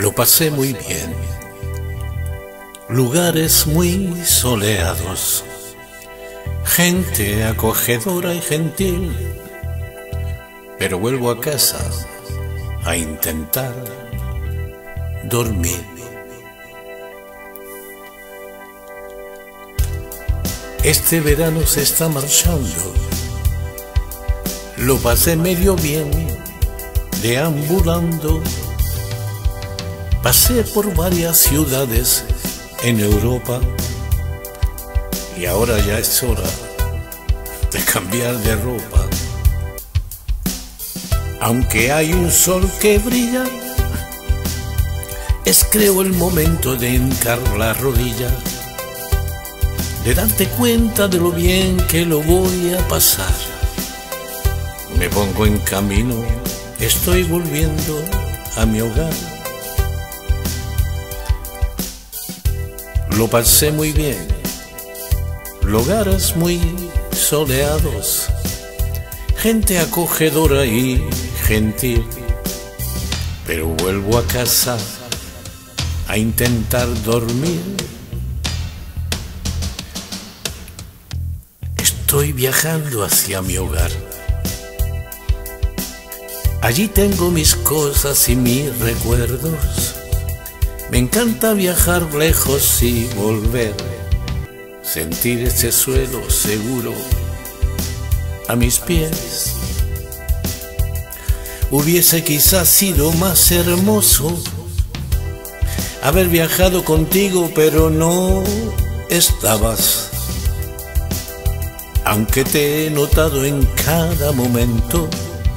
Lo pasé muy bien, lugares muy soleados, gente acogedora y gentil, pero vuelvo a casa a intentar dormir. Este verano se está marchando, lo pasé medio bien, deambulando. Pasé por varias ciudades en Europa y ahora ya es hora de cambiar de ropa. Aunque hay un sol que brilla, es creo el momento de hincar la rodilla, de darte cuenta de lo bien que lo voy a pasar. Me pongo en camino, estoy volviendo a mi hogar. Lo pasé muy bien, lugares muy soleados, gente acogedora y gentil, pero vuelvo a casa a intentar dormir. Estoy viajando hacia mi hogar. Allí tengo mis cosas y mis recuerdos. Me encanta viajar lejos y volver, sentir ese suelo seguro a mis pies. Hubiese quizás sido más hermoso haber viajado contigo, pero no estabas. Aunque te he notado en cada momento,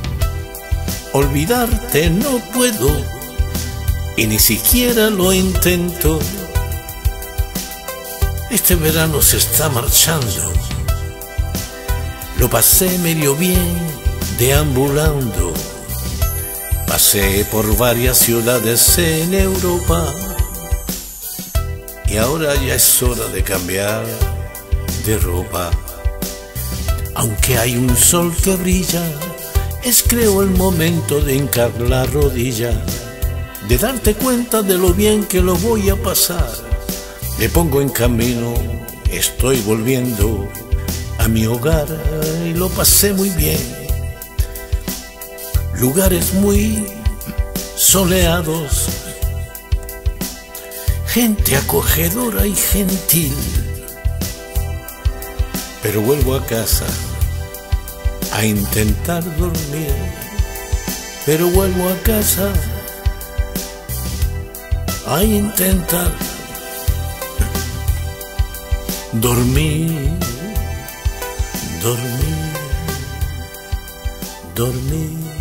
olvidarte no puedo y ni siquiera lo intento. Este verano se está marchando, lo pasé medio bien deambulando. Pasé por varias ciudades en Europa y ahora ya es hora de cambiar de ropa. Aunque hay un sol que brilla, es creo el momento de hincar la rodilla, de darte cuenta de lo bien que lo voy a pasar. Me pongo en camino, estoy volviendo a mi hogar y lo pasé muy bien. Lugares muy soleados, gente acogedora y gentil, pero vuelvo a casa a intentar dormir. Pero vuelvo a casa a intentar dormir, dormir, dormir.